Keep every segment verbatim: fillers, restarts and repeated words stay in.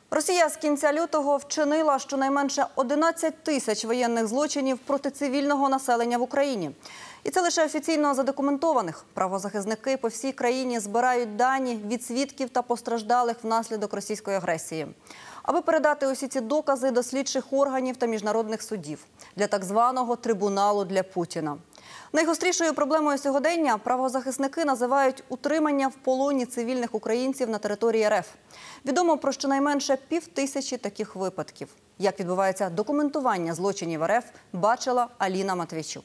Росія з кінця лютого вчинила щонайменше одинадцять тисяч воєнних злочинів проти цивільного населення в Україні. І це лише офіційно задокументованих. Правозахисники по всій країні збирають дані від свідків та постраждалих внаслідок російської агресії, аби передати усі ці докази до слідчих органів та міжнародних судів для так званого трибуналу для Путіна. Найгострішою проблемою сьогодення правозахисники називають утримання в полоні цивільних українців на території РФ. Відомо про щонайменше півтисячі таких випадків. Як відбувається документування злочинів РФ, бачила Аліна Матвійчук.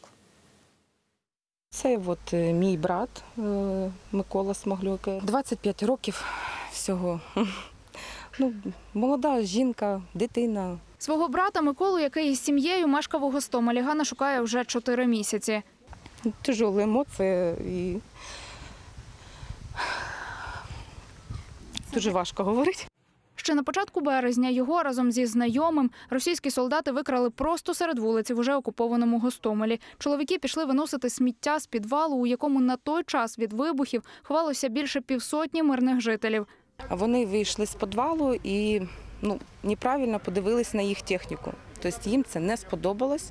Це от мій брат Микола Смоглюк. двадцять п'ять років всього. Ну, молода жінка, дитина. Свого брата Миколу, який із сім'єю мешкав у Гостомелі, Ганна шукає вже чотири місяці. Тяжелі емоції і дуже важко говорити. Ще на початку березня його разом зі знайомим російські солдати викрали просто серед вулиці в уже окупованому Гостомелі. Чоловіки пішли виносити сміття з підвалу, у якому на той час від вибухів ховалося більше півсотні мирних жителів. Вони вийшли з підвалу і ну, неправильно подивились на їх техніку. Тобто їм це не сподобалось.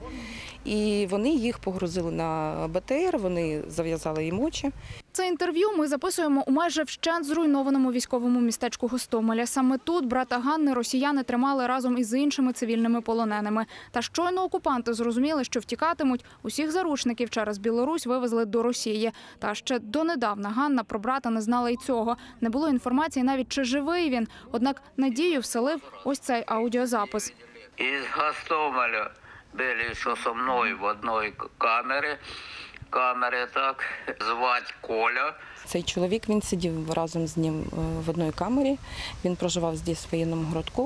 І вони їх погрузили на БТР, вони зав'язали їм очі. Це інтерв'ю ми записуємо у майже вщент зруйнованому військовому містечку Гостомеля. Саме тут брата Ганни росіяни тримали разом із іншими цивільними полоненими. Та щойно окупанти зрозуміли, що втікатимуть, усіх заручників через Білорусь вивезли до Росії. Та ще донедавна Ганна про брата не знала й цього. Не було інформації навіть, чи живий він. Однак надію вселив ось цей аудіозапис. Из Гостомеля были еще со мной в одной камере, камере так, звать Коля. Цей чоловік, він сидів разом з ним в одній камері, він проживав тут, в воєнному городку.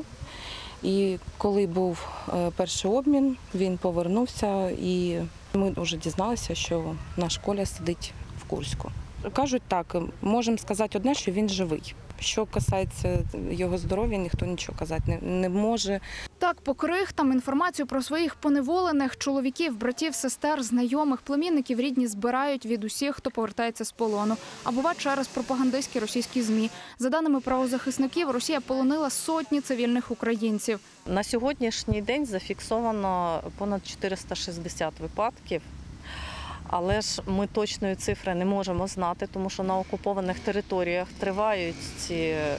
І коли був перший обмін, він повернувся і ми вже дізналися, що наш Коля сидить в Курську. Кажуть так, можемо сказати одне, що він живий. Що касається його здоров'я, ніхто нічого казати не, не може. Так, по крихтам інформацію про своїх поневолених чоловіків, братів, сестер, знайомих, племінників рідні збирають від усіх, хто повертається з полону. А буває через пропагандистські російські ЗМІ. За даними правозахисників, Росія полонила сотні цивільних українців. На сьогоднішній день зафіксовано понад чотириста шістдесят випадків. Але ж ми точної цифри не можемо знати, тому що на окупованих територіях тривають ці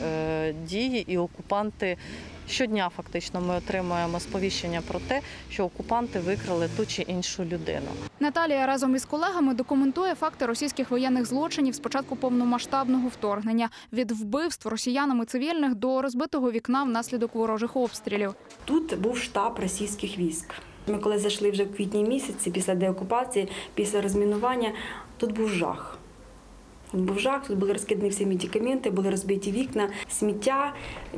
е, дії, і окупанти щодня фактично ми отримуємо сповіщення про те, що окупанти викрали ту чи іншу людину. Наталія разом із колегами документує факти російських воєнних злочинів з початку повномасштабного вторгнення. Від вбивств росіянами цивільних до розбитого вікна внаслідок ворожих обстрілів. Тут був штаб російських військ. Ми коли зайшли вже в квітні місяці, після деокупації, після розмінування, тут був жах. Тут був жах, тут були розкидані всі медикаменти, були розбиті вікна, сміття,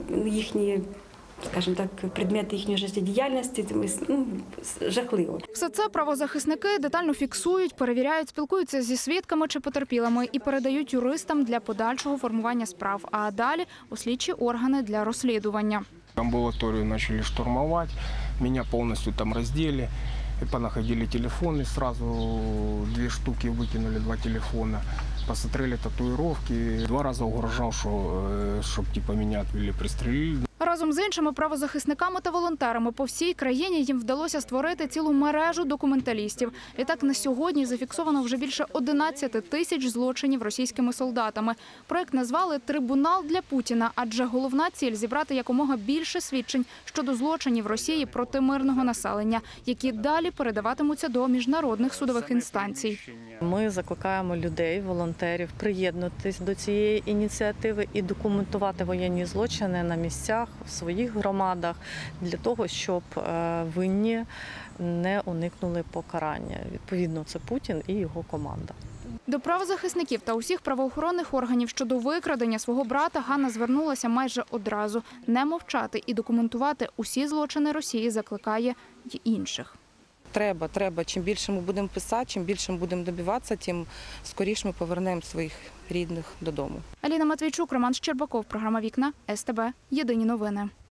їхні, скажімо так, предмети їхньої життєдіяльності, ну, жахливо. Все це правозахисники детально фіксують, перевіряють, спілкуються зі свідками чи потерпілими і передають юристам для подальшого формування справ, а далі у слідчі органи для розслідування. Амбулаторию начали штурмовать, меня полностью там раздели, понаходили телефоны, сразу две штуки выкинули, два телефона, посмотрели татуировки, два раза угрожал, что, чтоб типа меня отвели, пристрелили. Разом з іншими правозахисниками та волонтерами по всій країні їм вдалося створити цілу мережу документалістів. Відтак на сьогодні зафіксовано вже більше одинадцяти тисяч злочинів російськими солдатами. Проект назвали «Трибунал для Путіна», адже головна ціль – зібрати якомога більше свідчень щодо злочинів Росії проти мирного населення, які далі передаватимуться до міжнародних судових інстанцій. Ми закликаємо людей, волонтерів приєднатися до цієї ініціативи і документувати воєнні злочини на місцях, в своїх громадах, для того, щоб винні не уникнули покарання. Відповідно, це Путін і його команда. До правозахисників та усіх правоохоронних органів щодо викрадення свого брата Ганна звернулася майже одразу. Не мовчати і документувати усі злочини Росії закликає й інших. Треба, треба. Чим більше ми будемо писати, чим більше ми будемо добиватися, тим скоріше ми повернемо своїх рідних додому. Аліна Матвійчук, Роман Щербаков, програма «Вікна», ес те бе, єдині новини.